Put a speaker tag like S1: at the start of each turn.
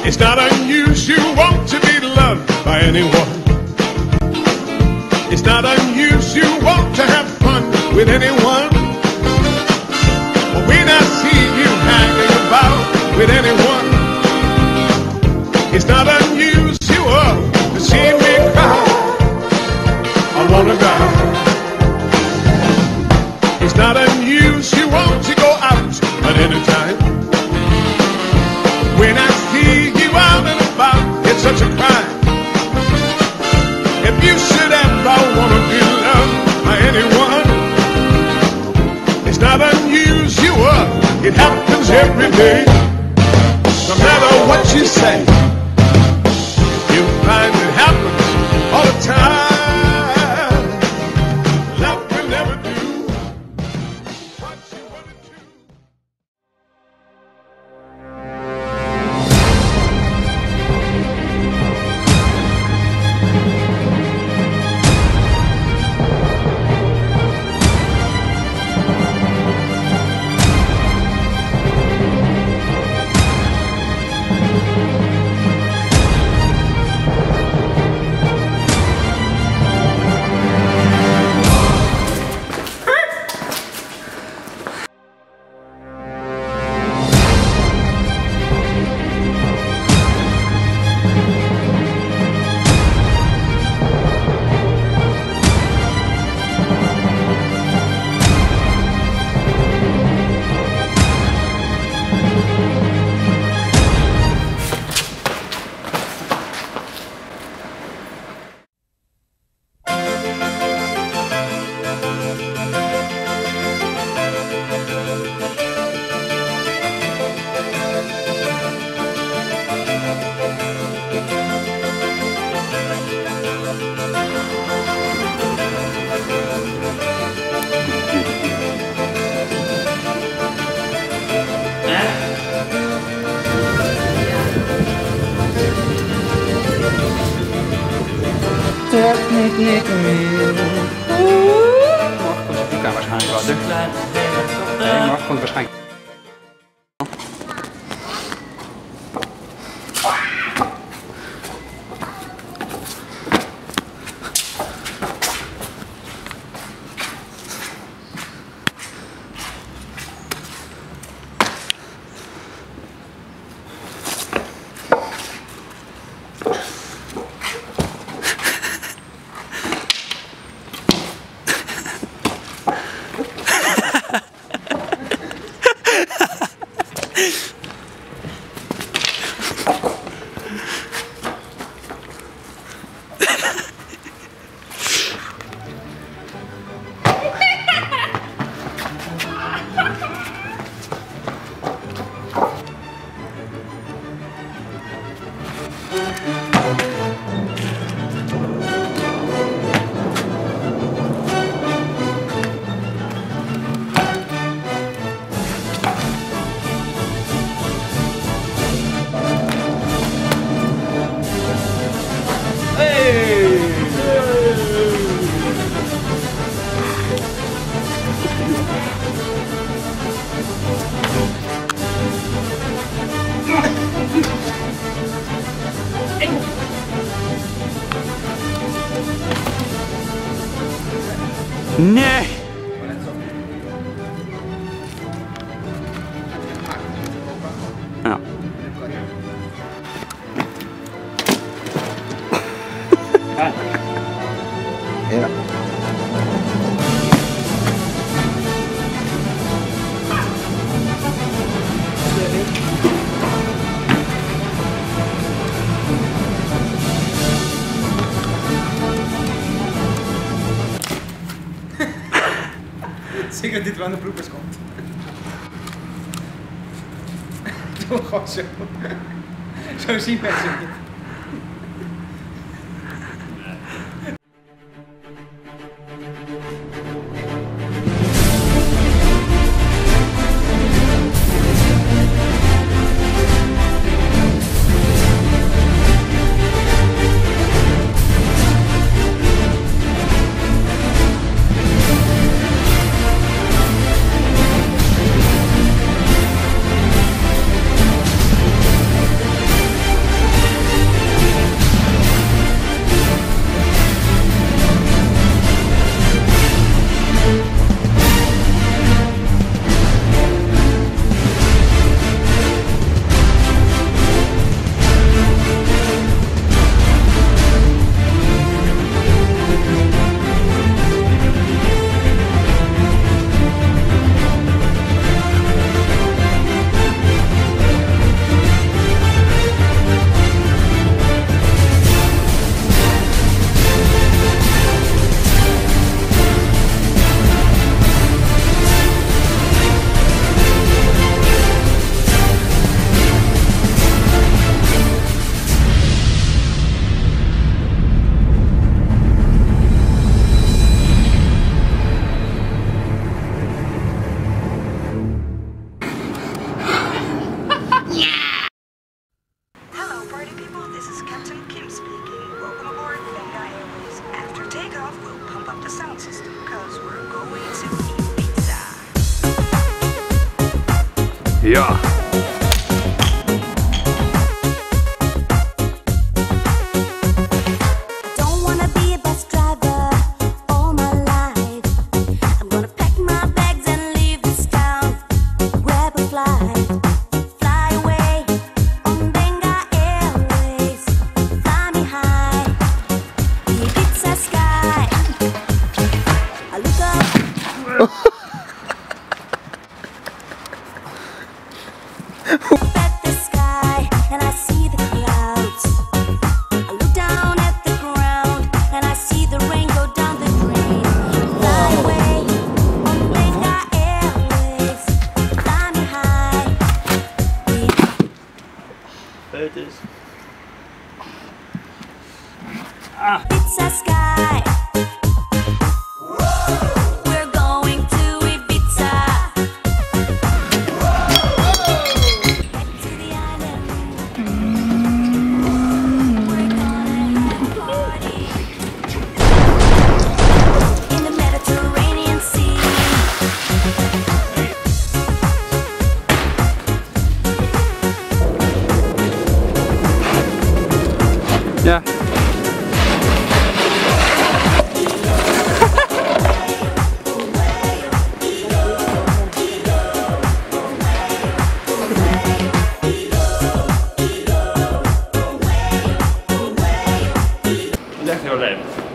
S1: It's not unusual to be loved by anyone. It's not unusual to have fun with anyone. But when I see you hanging about with anyone, it's not unusual to see me cry. I wanna die. It's not unusual to go out at any time. When I see you out and about, it's such a crime. If you should ever wanna be loved by anyone, it's not unusual, it happens every day. No matter what you say, you'll find it happens all the time. Love will never do what you wanna do.
S2: Techniek meer. Die kan waarschijnlijk wel. Nee, maar komt waarschijnlijk.
S3: Nee! Ja. Ja.
S4: Zeker dat dit wel aan de bloepers komt. Doe gewoon zo. Zo zien mensen het.
S5: takeoff, we'll pump up the sound system because we're going to Ibiza.
S3: Ja.
S5: Ibiza sky. We're going to Ibiza. Head to the island. We're gonna have a party in the Mediterranean Sea.
S3: Ja.
S2: Echt heel leuk.